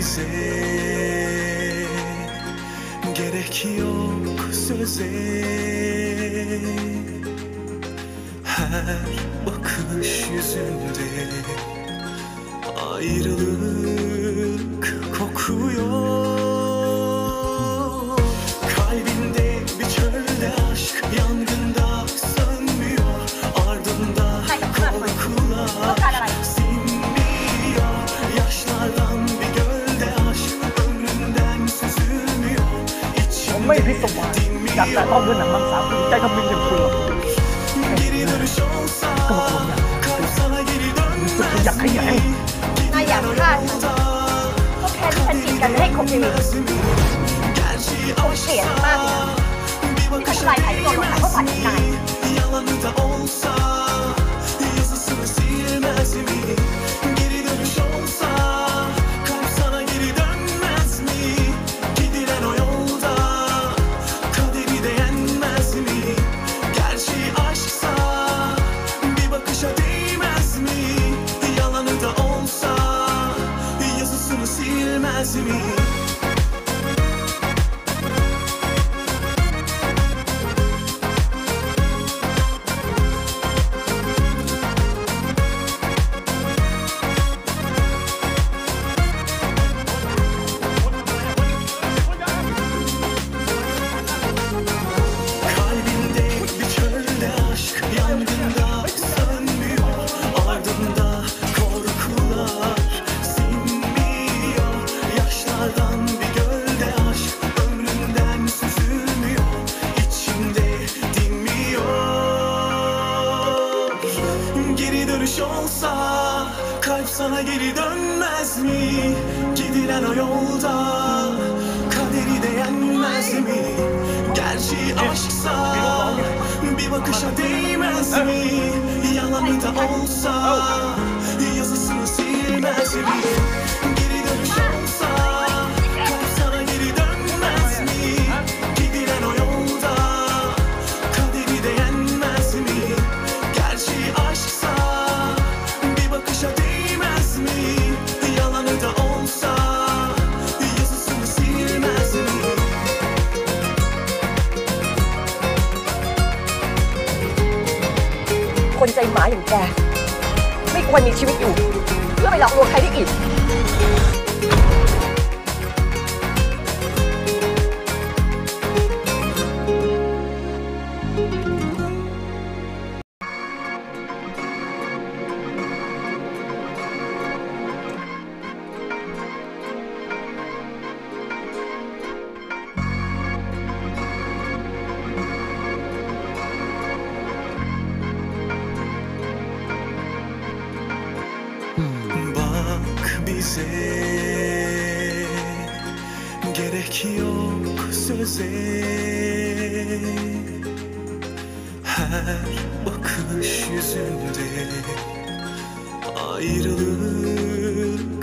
bize gerek yok söze. Her bakış yüzünde ayrılık kokuyor. Kalbinde bir çölde aşk yangında sönmüyor. Ardında korkular sinmiyor. Yaşlardan bir gölde aşk ömründen süzülmüyor. İçimde dinmiyor. Geri dönüş olsa kalp sana geri dönmez mi? Giden o yolda kaderi dönmez mi? Gerçi aşksa bir bakışa değmez mi? Yalanı da olsa yazısını silmez mi? Geri dönüş olsa kalp sana geri dönmez mi? Gidilen o yolda kaderi de yenmez mi? Gerçi aşksa bir bakışa değmez mi? Yalanı da olsa yazısını silmez mi? Kalbinde bir çölde aşk yangında sönmüyor. Ardında korkular sinmiyor. Yaşlardan bir gölde aşk ömründen süzülmüyor. İçimde dinmiyor. Geri dönüş olsa kalp sana geri dönmez mi? Gidilen o yolda kaderi de yenmez mi? Gerçi aşksa bir bakışa değmez mi? Yalanı da olsa yazısını silmez mi? Geri dönüş olsa kalp sana geri dönmez mi? Gidilen o yolda kaderi de yenmez mi? Gerçi aşksa bir bakışa değmez mi? Yalanı da olsa yazısını silmez mi? คนใจหมาอย่างแกไม่ควรมีชีวิตอยู่เพื่อไปหลอกลวงใครได้อีก Bak bize gerek yok söze. Her bakış yüzünde ayrılık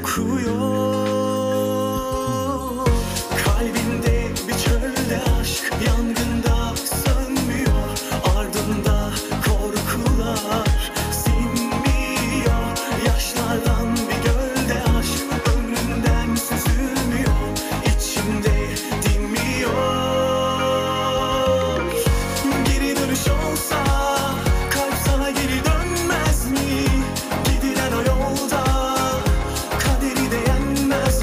kokuyor. Kalbinde bir çölde aşk yangında sönmüyor. Ardında korkular sinmiyor. Yaşlardan bir gölde aşk ömründen süzülmüyor. İçimde dinmiyor. Geri dönüş olsa kalp sana geri dönmez mi? Gidilen o yolda kaderi de yenmez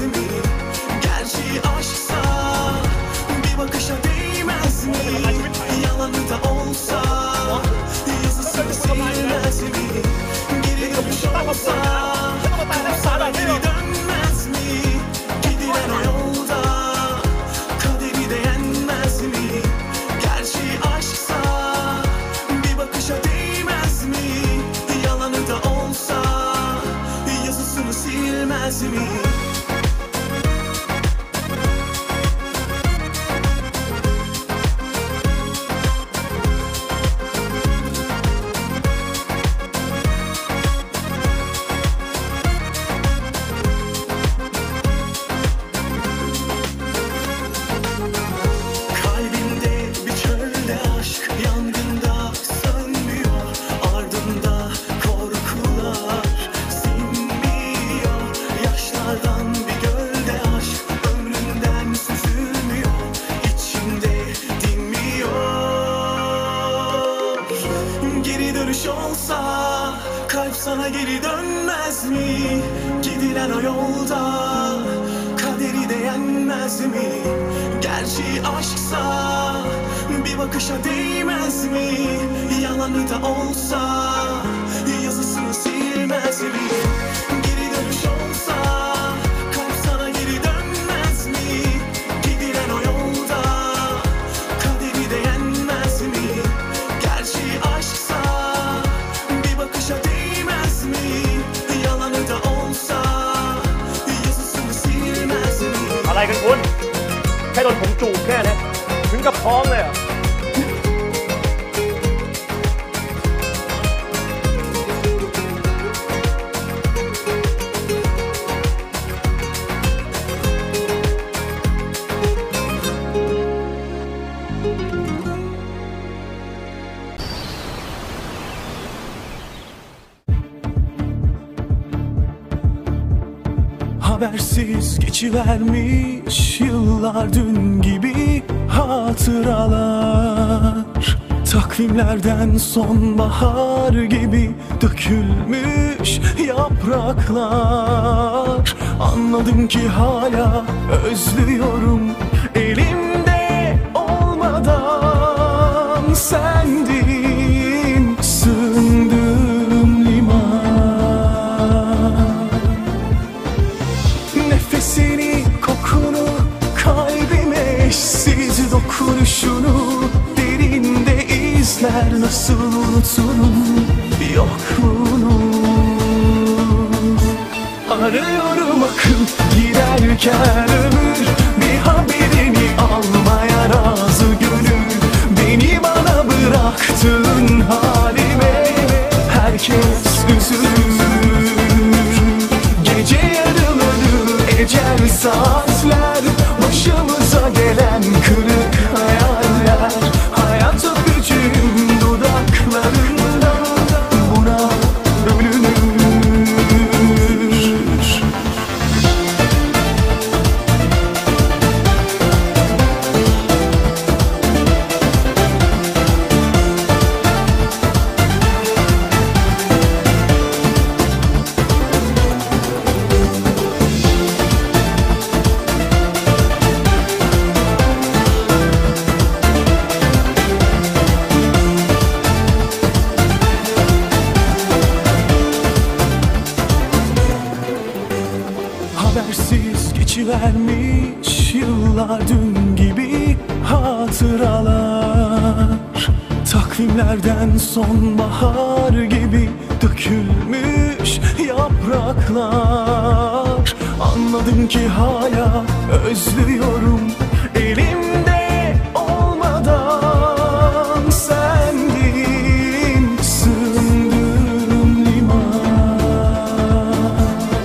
olsa kalp sana geri dönmez mi? Gidilen o yolda kaderi de yenmez mi? Gerçi aşksa bir bakışa değmez mi? Yalanı da olsa yazısını silmez mi? Geri dönüş olsa kalp sana geri dönmez mi? Gidilen o yolda kaderi de yenmez mi? Gerçi aşksa bir bakışa değmez mi? Yalanı da olsa yazısını silmez mi? อะไรกันคุณแค่โดนผมจูบแค่นี้ถึงกับท้องเลยอ่ะ Habersiz geçivermiş yıllar dün gibi hatıralar. Takvimlerden sonbahar gibi dökülmüş yapraklar. Anladım ki hala özlüyorum elimde olmadan. Sendin sığındığım liman. Nefesini, kokunu, kalbime eşsiz dokunuşunu derinde izler, nasıl unuturum yokluğunu. Arıyorum akıp giderken ömür, bir haberini almaya razı gönül. Beni bana bıraktığın halime herkes üzülür. Gece yarıları ecel saatler, başımıza gelen kırık hayaller. Hayat öpücüğüm dudaklarında, buna bölünür. Habersiz geçivermiş yıllar dün gibi hatıralar. Takvimlerden sonbahar gibi dökülmüş yapraklar. Anladım ki hala özlüyorum elimde olmadan. Sendin sığındığım liman.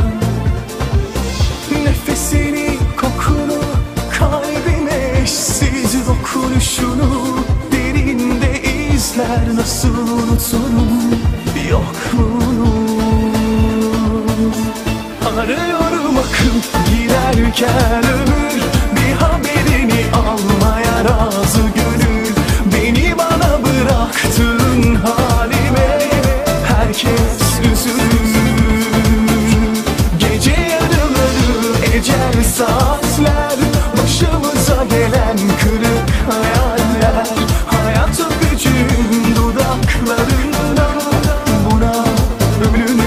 Nefesini, kokunu, kalbime eşsiz dokunuşunu derinde izler, nasıl unuturum yokluğunu. Arıyorum akıp giderken ömür, bir haberini almaya razı gönül. Beni bana bıraktığın halime herkes üzülür. Gece yarıları ecel saatler, başımıza gelen kırık hayaller. Hayat öpücüğüm dudaklarında, buna bölünür.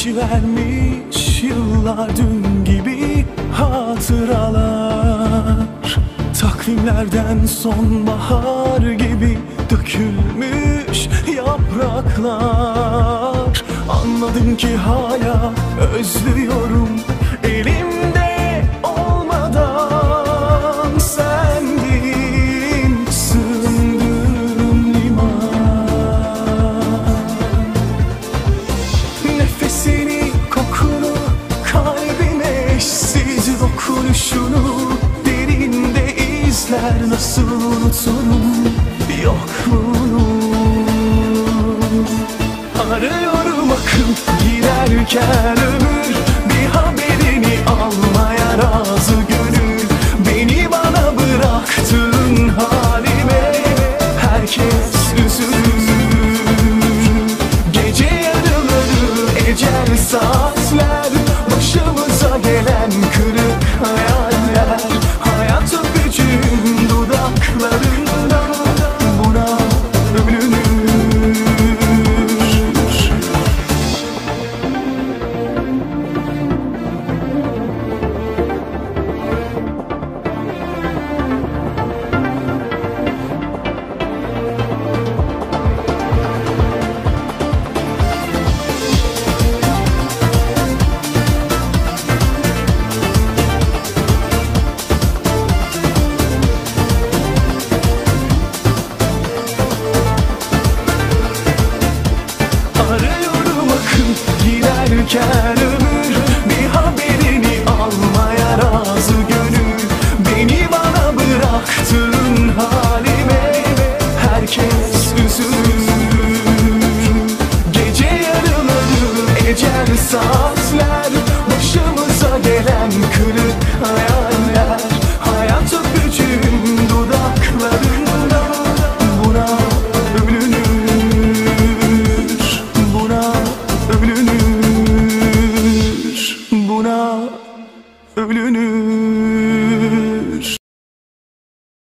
Geçivermiş yıllar dün gibi hatıralar. Takvimlerden sonbahar gibi dökülmüş yapraklar. Anladım ki hala özlüyorum, elimde olmadan sendin sığındığım liman. Nefesini, kokunu, kalbime eşsiz dokunuşunu derinde izler, nasıl unuturum yokluğunu. Arıyorum akıl girerken ömür, bir haberini almaya razı gönül. Beni bana bıraktığın halime herkes üzülür. Gece yarıları ecel saatler, başımıza gelen kırık hayaller. Hayat öpücüğün dudaklarında, buna ölünür. Arıyorum akıl girerken ömür, bir haberini almaya razı gönül. Beni bana bıraktığın halime herkes üzülür. Gece yarıları ecel saatler, başımıza gelen kırık hayaller. Hayat öpücüğün dudaklarında, buna ölünür. Buna ölünür, buna ölünür.